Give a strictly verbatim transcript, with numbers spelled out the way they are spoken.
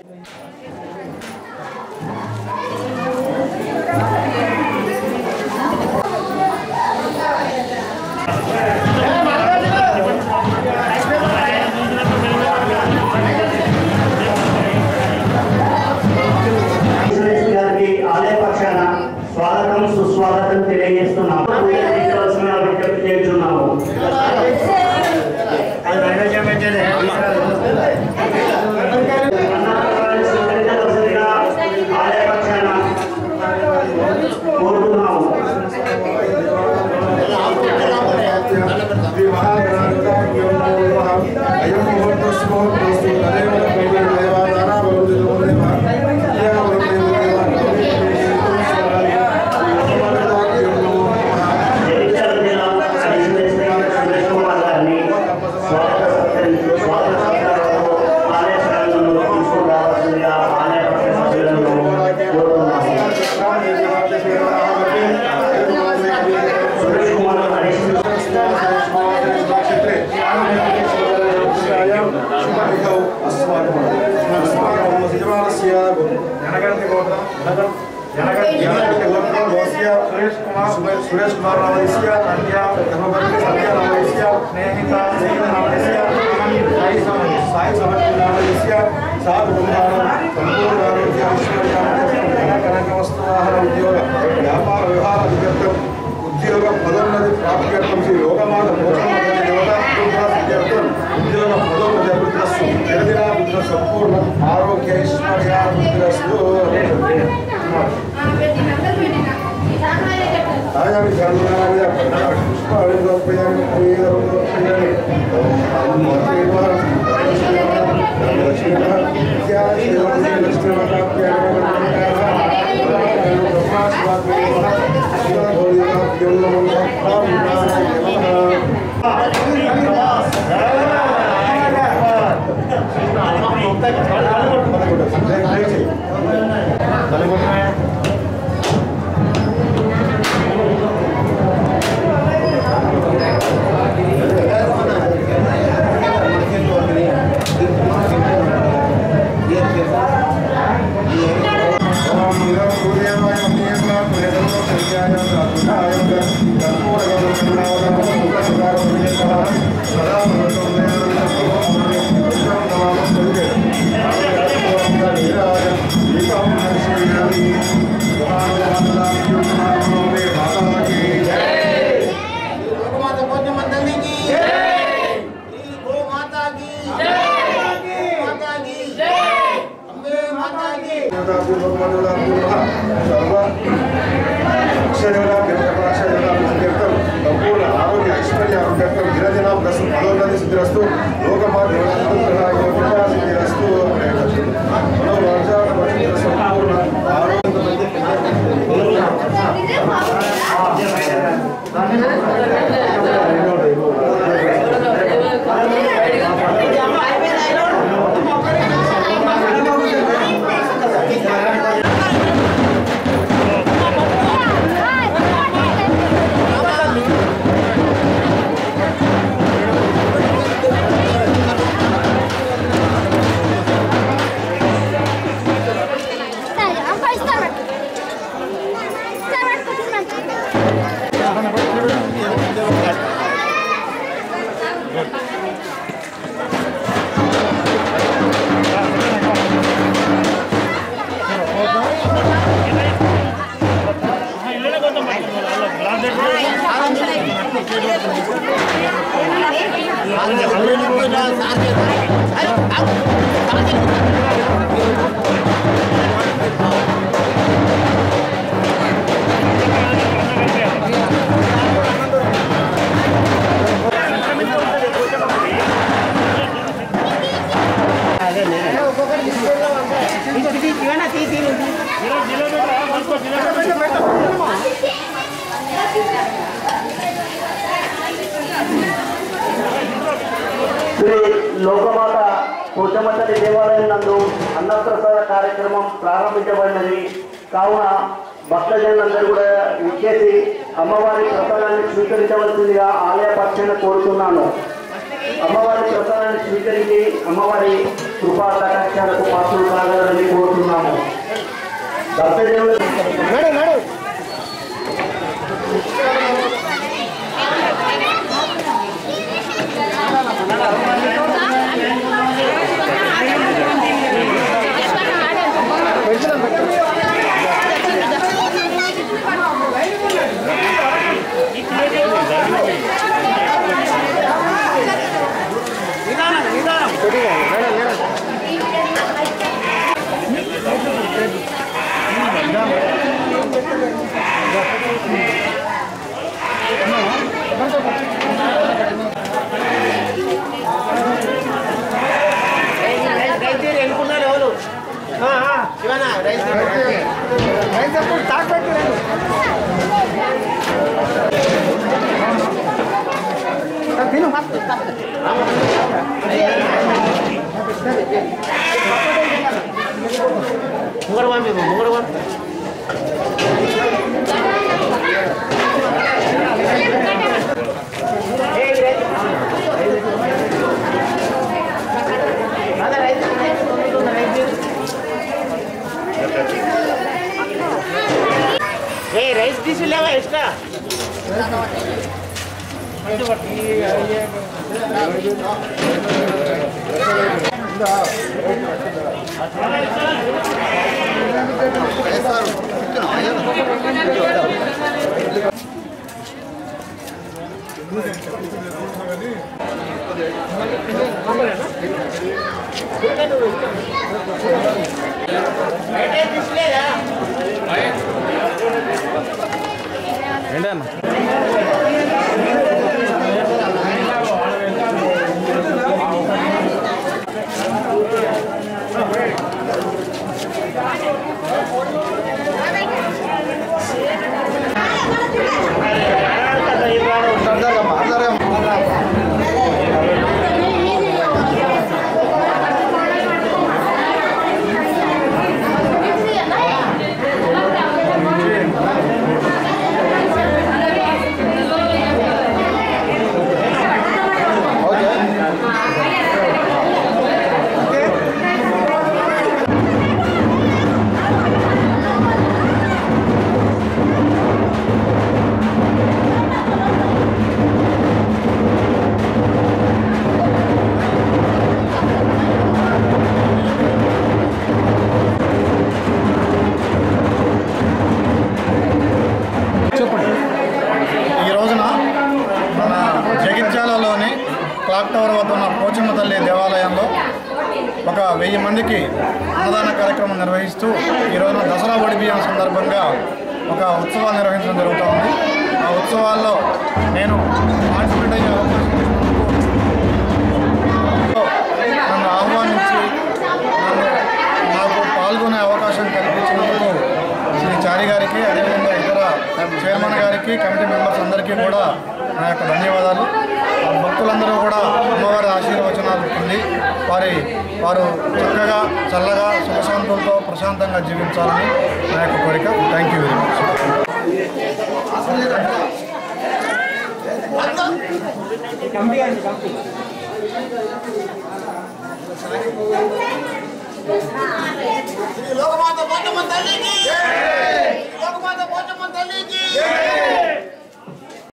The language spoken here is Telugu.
స్వాగతం సుస్వాగతం తెలియజేస్తున్నాము. విజ్ఞప్తి చేస్తున్నాము. ఆలయ పక్షాన కోరుతున్నాము. सुरेश कुमार रावलिया अन्या धर्मपत्नी सत्या रावलिया स्नेहिता जैन रावलिया साई समझ साई समझ रावलिया सात गुरुवार संपूर्ण आरोग्य ऐश्वर्य कनक वस्तुवाहन उद्योग व्यापार व्यवहार अधिकर्तम उद्योग पदोन्नति प्राप्त्यर्थम श्री लोकमाता मोक्षमाता देवता विद्यार्थम उद्योग पदोन्नति अभिवृद्धिरस्तु जगदिना विद्या संपूर्ण आरोग्य ऐश्वर्य अभिवृद्धिरस्तु आया भी जाना है पुष्प आनंद प्रियानी प्रिय प्रियानी मोती बार लक्ष्मी क्या श्री लक्ष्मी माता क्या ब्रह्मा स्वाद में शिवा होली का यमुना లోకమాత పోచమ్మతల్లి దేవాలయం నందు అన్నప్రసాద కార్యక్రమం ప్రారంభించబడినది. కావున భక్తజనులందరూ కూడా విచ్చేసి అమ్మవారి ప్రసాదాన్ని స్వీకరించవలసిందిగా ఆలయ పక్షాన కోరుతున్నాను. అమ్మవారి ప్రసాదాన్ని స్వీకరించి అమ్మవారి కృపా కటాక్షాలకు పాత్రలు కాగలని కోరుతున్నాము. Mungkin mami, mungkin mami. Hey, rice dish lewa extra. ఏంటన్నా క్లాక్ టవర్ వద్ద ఉన్న పోచమ్మ తల్లి దేవాలయంలో ఒక వెయ్యి మందికి అన్నదాన కార్యక్రమం నిర్వహిస్తూ ఈరోజు దసరా ఒడి బియ్యం సందర్భంగా ఒక ఉత్సవాలు నిర్వహించడం జరుగుతుంది. ఆ ఉత్సవాల్లో నేను పార్టిసిపేట్ అయ్యే అవకాశం నన్ను ఆహ్వానించి నన్ను నాకు పాల్గొనే అవకాశం కల్పించినందుకు శ్రీ చారి గారికి, అదేవిధంగా ఇతర చైర్మన్ గారికి, కమిటీ మెంబర్స్ అందరికీ కూడా నా యొక్క ధన్యవాదాలు. భక్తులందరూ కూడా అమ్మవారి ఆశీర్వచనాలు పొంది వారి వారు చక్కగా చల్లగా సుఖశాంతులతో ప్రశాంతంగా జీవించాలని నా యొక్క కోరిక. Thank you very much. లోకమాత పోచమ్మ తల్లికి, లోకమాత పోచమ్మ తల్లికి.